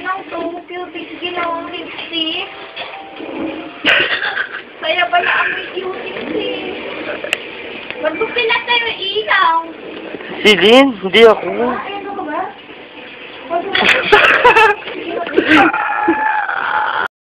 ng pubic ginawang lipstick. Kaya pala amoy yung lipstick. Ba't mo pinatay yung ilaw? Si Lynn? Hindi ako. Ano ka ba?